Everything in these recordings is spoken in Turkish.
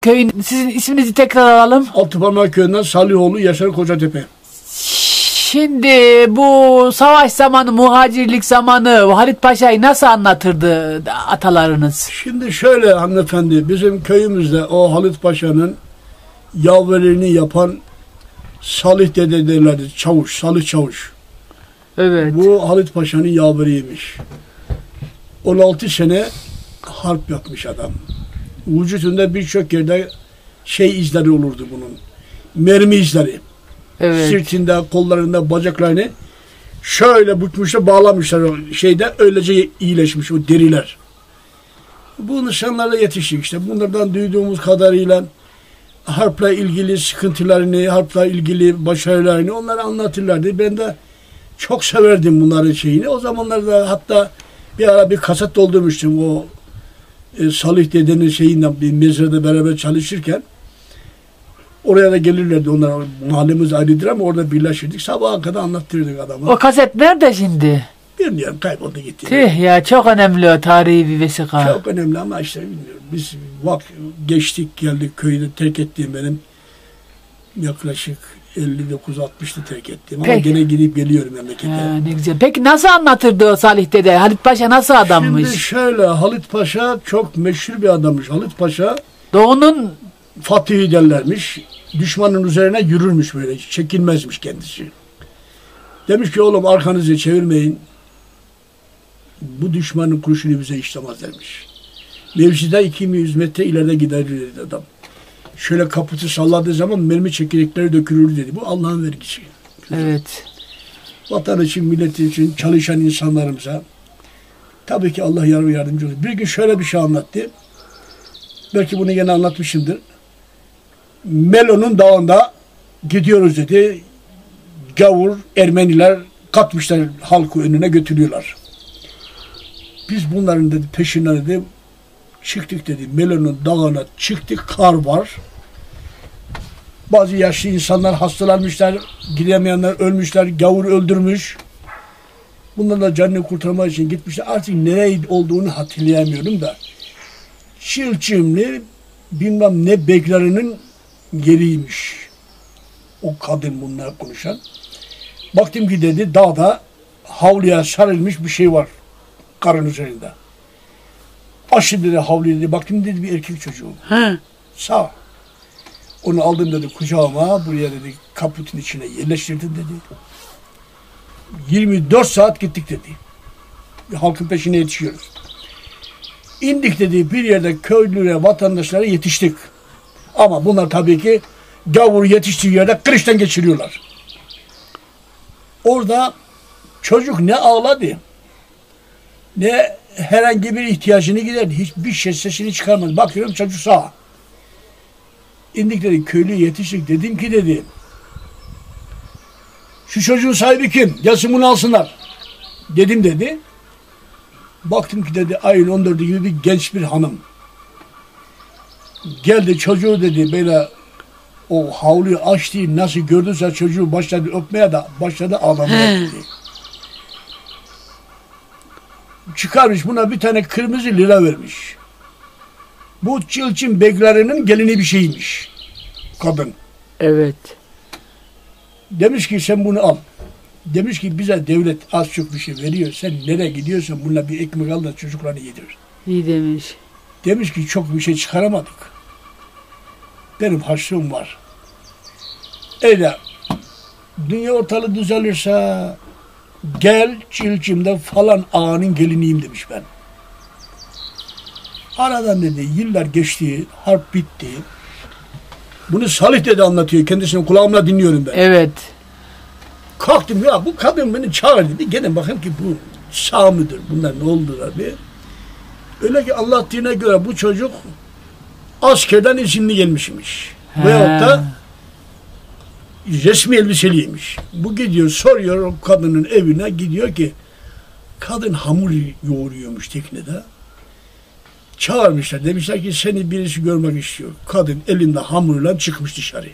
Köyün sizin isminizi tekrar alalım. Altıparmak köyünden Salihoğlu Yaşar Kocatepe. Şimdi bu savaş zamanı, muhacirlik zamanı Halit Paşa'yı nasıl anlatırdı atalarınız? Şimdi şöyle hanımefendi, bizim köyümüzde o Halit Paşa'nın yaverlerini yapan Salih dede derlerdi. Çavuş, Salih Çavuş. Evet. Bu Halit Paşa'nın yaveriymiş. 16 sene harp yapmış adam. Vücudunda birçok yerde izleri olurdu bunun. Mermi izleri. Evet. Sırtında, kollarında, bacaklarını şöyle bükmüşler, bağlamışlar o öylece iyileşmiş o deriler. Bu nişanlara yetiştik işte. Bunlardan duyduğumuz kadarıyla harpla ilgili sıkıntılarını, harpla ilgili başarılarını onlara anlatırlardı. Ben de çok severdim bunların şeyini. O zamanlarda hatta bir ara bir kaset doldurmuştum o Salih dedenin şeyinden bir mezrada beraber çalışırken. Oraya da gelirlerdi onlar. Mahallemiz ayrıdır ama orada birleşirdik. Sabaha kadar anlattırdık adama. O kaset nerede şimdi? Bilmiyorum, kayboldu gitti. Tüh ya, çok önemli o tarihi bir vesika. Çok önemli ama işte bilmiyorum. Biz geçtik geldik köyü de terk ettiğim benim yaklaşık 59-60'lı terk ettiğim. Ama gene gidip geliyorum memlekete. Ne güzel. Peki nasıl anlatırdı o Salih dede? Halit Paşa nasıl adammış? Şimdi şöyle, Halit Paşa çok meşhur bir adammış. Halit Paşa Doğu'nun Fatihi derlermiş. Düşmanın üzerine yürürmüş böyle. Çekilmezmiş kendisi. Demiş ki oğlum arkanızı çevirmeyin. Bu düşmanın kurşunu bize işlemez demiş. Mevzide 200 metre ileride gider dedi adam. Şöyle kaputu salladığı zaman mermi çekirdekleri dökülür dedi. Bu Allah'ın vergisi. Evet. Vatan için, millet için çalışan insanlarımıza tabii ki Allah yardımcı olur. Bir gün şöyle bir şey anlattı. Belki bunu yine anlatmışımdır. Melon'un dağında gidiyoruz dedi. Gavur, Ermeniler katmışlar halkı önüne götürüyorlar. Biz bunların dedi peşinden dedi çıktık dedi. Melon'un dağına çıktık, kar var. Bazı yaşlı insanlar hastalanmışlar, gidemeyenler ölmüşler, gavur öldürmüş. Bundan da canını kurtarmak için gitmişler. Artık nereye olduğunu hatırlayamıyorum da. Çilçimli bilmem ne beklerinin yeriymiş. O kadın bunlar konuşan. Baktım ki dedi dağda havluya sarılmış bir şey var karın üzerinde. Açtım dedi havluyu dedi. Baktım dedi bir erkek çocuğu. He. Sağ. Onu aldım dedi kucağıma. Buraya dedi kaputun içine yerleştirdim dedi. 24 saat gittik dedi. Halkın peşine yetişiyoruz. İndik dedi bir yerde köylülere, vatandaşlara yetiştik. Ama bunlar tabii ki gavur yetiştiği yerde kılıçtan geçiriyorlar. Orada çocuk ne ağladı, ne herhangi bir ihtiyacını giderdi. Hiçbir şey sesini çıkarmadı. Bakıyorum çocuk sağ. İndik dedi köylüye yetiştik. Dedim ki dedi şu çocuğun sahibi kim? Gelsin bunu alsınlar. Dedim dedi. Baktım ki dedi ayın 14'ü gibi bir genç bir hanım. Geldi çocuğu dedi böyle o havluyu açtı nasıl gördüyse çocuğu başladı öpmeye de başladı ağlamaya dedi. Çıkarmış buna bir tane kırmızı lira vermiş. Bu Çilçim beklerinin gelini bir şeymiş. Kadın. Evet. Demiş ki sen bunu al. Demiş ki bize devlet az çok bir şey veriyor. Sen nereye gidiyorsan bununla bir ekmek al da çocuklarını yedir. İyi demiş. Demiş ki çok bir şey çıkaramadık. Benim harçlığım var. Öyle dünya ortalığı düzelirse gel Çilçim'de falan ağanın geliniyim demiş ben. Aradan dedi yıllar geçti, harp bitti. Bunu Salih dede anlatıyor. Kendisini kulağımla dinliyorum ben. Evet. Kalktım ya bu kadın beni çağırdı dedi. Gelin bakayım ki bu sağ mıdır? Bunlar ne oldular bir. Öyle ki anlattığına göre bu çocuk askerden izinli gelmişmiş. Veyahut da resmi elbiseliymiş. Bu gidiyor soruyor o kadının evine gidiyor ki kadın hamur yoğuruyormuş teknede. Çağırmışlar. Demişler ki seni birisi görmek istiyor. Kadın elinde hamurla çıkmış dışarı.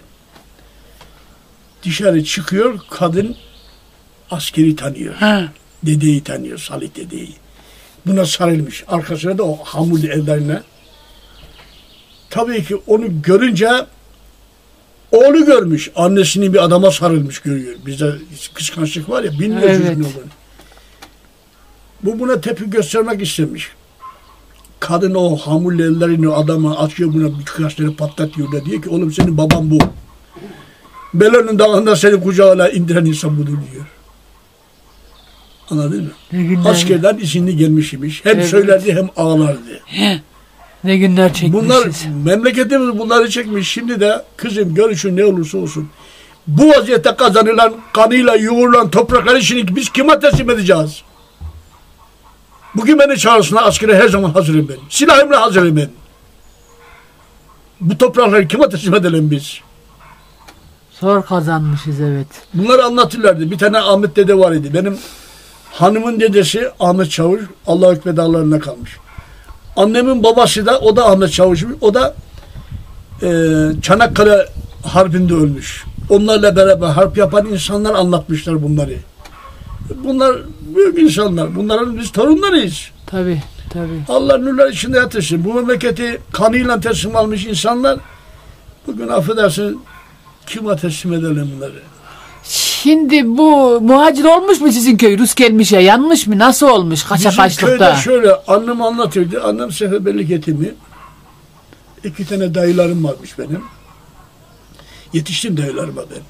Dışarı çıkıyor. Kadın askeri tanıyor. Ha. Dedeyi tanıyor. Salih dedeyi. Buna sarılmış. Arkasına da o hamurlu ellerine tabii ki onu görünce oğlu görmüş. Annesinin bir adama sarılmış görüyor. Bizde kıskançlık var ya, bilmiyor Evet. çocuğun olduğunu. Bu buna tepki göstermek istemiş. Kadın o hamurlu ellerini adama açıyor, buna birkaç tane patlatıyor da diyor ki oğlum senin baban bu. Belen'in dağında seni kucağına indiren insan budur diyor. Anladın mı? Ne günler, Askerden izinli gelmiş imiş. Hem Evet. söylerdi hem ağlardı. ne günler çekmişiz. Bunlar, memleketimiz bunları çekmiş. Şimdi de kızım görüşün ne olursa olsun, bu vaziyette kazanılan kanıyla yoğurulan toprakları şimdi biz kime teslim edeceğiz? Bugün beni çağırsınlar askere, her zaman hazırım ben. Silahımla hazırım ben. Bu toprakları kime teslim edelim biz? Zor kazanmışız, evet. Bunları anlatırlardı. Bir tane Ahmet dede var idi. Benim hanımın dedesi Ahmet Çavuş. Allah hükmet dağlarına kalmış. Annemin babası da, o da Ahmet Çavuş'muş. O da Çanakkale Harbi'nde ölmüş. Onlarla beraber harp yapan insanlar anlatmışlar bunları. Bunlar büyük insanlar. Bunların biz torunlarıyız. Tabii, tabii. Allah nurlar içinde yatırsın. Bu memleketi kanıyla teslim almış insanlar bugün affedersin kime teslim edelim bunları? Şimdi bu muhacir olmuş mu sizin köy? Rus gelmiş ya, yanmış mı? Nasıl olmuş? Kaça Bizim kaçlıkta? köyde şöyle, annem anlatırdı. Annem seferberlik yetimi. 2 tane dayılarım varmış benim. Yetiştim dayılarıma ben.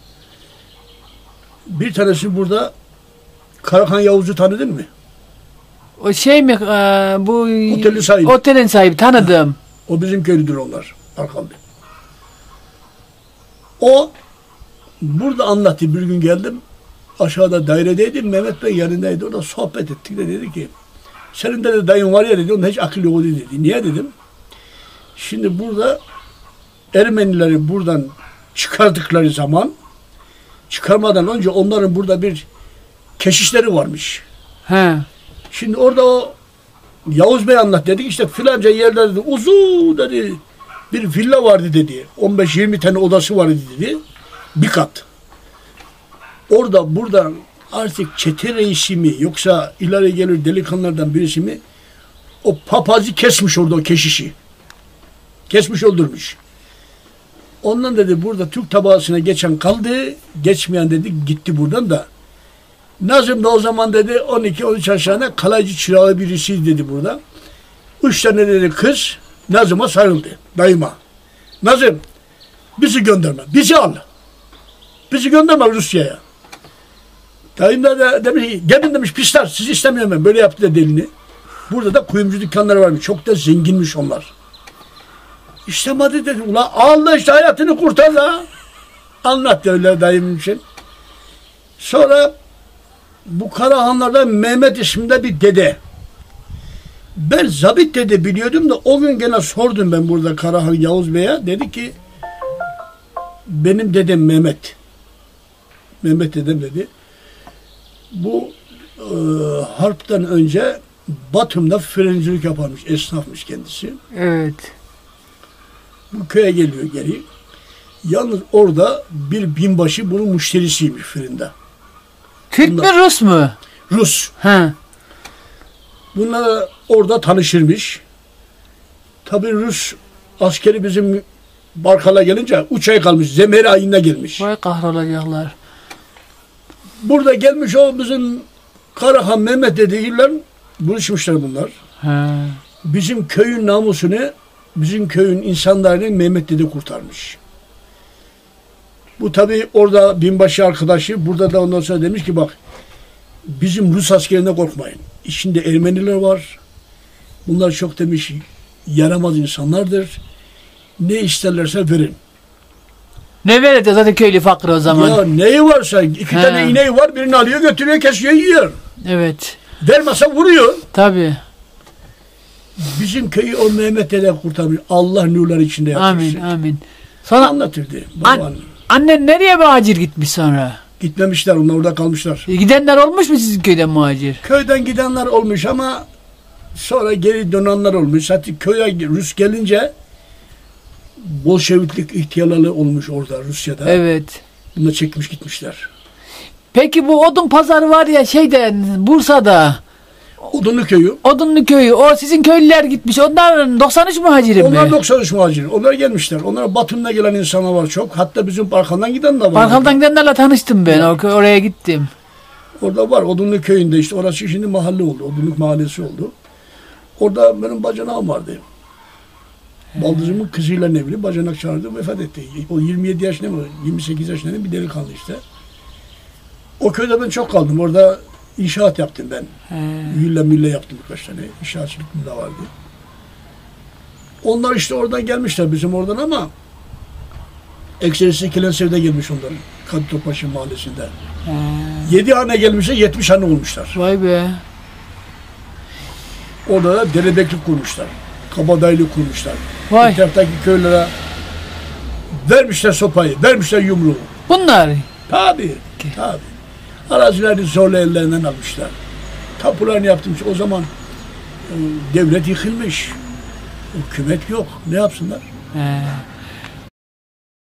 Bir tanesi burada, Karahan Yavuz'u tanıdın mı? O şey mi? Bu Otelin sahibi. Otelin sahibi, tanıdım. O bizim köylüdür onlar. Arkamda. O burada anlattı. Bir gün geldim. Aşağıda dairedeydim. Mehmet Bey yanındaydı. Orada sohbet ettik de dedi ki senin de dayın var ya dedi. Onun hiç akıllı yok dedi. Niye dedim? Şimdi burada Ermenileri buradan çıkardıkları zaman, çıkarmadan önce onların burada bir keşişleri varmış. He. Şimdi orada o Yavuz Bey anlat dedik. İşte filanca yerlerde dedi, uzun dedi bir villa vardı dedi. 15-20 tane odası vardı dedi. Bir kat. Orada buradan artık çete reisi mi yoksa ileri gelir delikanlılardan birisi mi o papazı kesmiş orada, o keşişi. Kesmiş öldürmüş. Ondan dedi burada Türk tabağasına geçen kaldı. Geçmeyen dedi gitti buradan da. Nazım da o zaman dedi 12-13 yaşlarında kalaycı çırağı birisi dedi burada. 3 tane dedi kız Nazım'a sarıldı. Dayıma. Nazım bizi gönderme. Bizi al. Bizi gönderme Rusya'ya. Dayım da demiş ki gelin demiş pisler sizi istemiyorum ben. Böyle yaptı da delini. Burada da kuyumcu dükkanları varmış. Çok da zenginmiş onlar. İstemedi dedi. Ulan Allah işte hayatını kurtar la. Anlattı öyle dayım için. Sonra bu Karahanlar'da Mehmet isminde bir dede. Ben zabit dede biliyordum da o gün gene sordum ben burada Karahan Yavuz Bey'e. Dedi ki benim dedem Mehmet. Mehmet dedem dedi. Bu harpten önce Batum'da frencilik yaparmış. Esnafmış kendisi. Evet. Bu köye geliyor geri. Yalnız orada bir binbaşı bunun müşterisiymiş fırında. Türk mü Rus mu? Rus. He. Bunlar orada tanışırmış. Tabii Rus askeri bizim Barkal'a gelince 3 ay kalmış. Zemheri ayında gelmiş. Vay kahrolacaklar. Burada gelmiş o bizim Karahan Mehmet dediğiyle buluşmuşlar bunlar. He. Bizim köyün namusunu, bizim köyün insanlarını Mehmet dede kurtarmış. Bu tabii orada binbaşı arkadaşı burada da ondan sonra demiş ki bak bizim Rus askerine korkmayın. İçinde Ermeniler var. Bunlar çok demiş yaramaz insanlardır. Ne isterlerse verin. Ne verirdi zaten köylü fakir o zaman. Ya neyi varsa 2 tane ineği var birini alıyor götürüyor kesiyor yiyor. Evet. Vermezse vuruyor. Tabii. Bizim köyü o Mehmet dede kurtarmış. Allah nurlar içinde yatırsın. Amin, amin. Sonra Anlatırdı baban. annen nereye muhacir gitmiş sonra? Gitmemişler onlar orada kalmışlar. Gidenler olmuş mu sizin köyden muhacir? Köyden gidenler olmuş ama sonra geri dönenler olmuş. Zaten köye Rus gelince Bolşeviklik ihtiyarları olmuş orada Rusya'da. Evet. Bunlar çekmiş gitmişler. Peki bu odun pazarı var ya şeyden Bursa'da. Odunlu köyü. Odunlu köyü. O sizin köylüler gitmiş. Onlar 93 muhaciri mi? Onlar 93 muhacir. Onlar gelmişler. Onlar Batum'da gelen insanlar var çok. Hatta bizim Barkan'dan giden de var. Barkal'dan gidenlerle tanıştım ben. Oraya gittim. Orada var. Odunlu köyünde işte. Orası şimdi mahalle oldu. Odunluk mahallesi oldu. Orada benim bacanağım vardı. Baldızımın kızıyla evli. Bacanak çağırdı. Vefat etti. O 27 yaşında mı? 28 yaşında bir delikanlı işte. O köyde ben çok kaldım. Orada inşaat yaptım ben. Villa milla yaptım birkaç tane. İnşaatçılık da vardı. Onlar işte oradan gelmişler bizim oradan ama ekserisi Kilensev'de gelmiş onların. Kadıtopbaşı mahallesinde. 7 hane gelmişler, 70 hane olmuşlar. Vay be. Orada da derebeklik kurmuşlar. Kabadayılık kurmuşlar. Vay. Bir taraftaki köylere vermişler sopayı, vermişler yumruğu. Bunlar. Tabii. Arazilerini zorla ellerinden almışlar. Tapularını yaptırmış. O zaman devlet yıkılmış. Hükümet yok. Ne yapsınlar?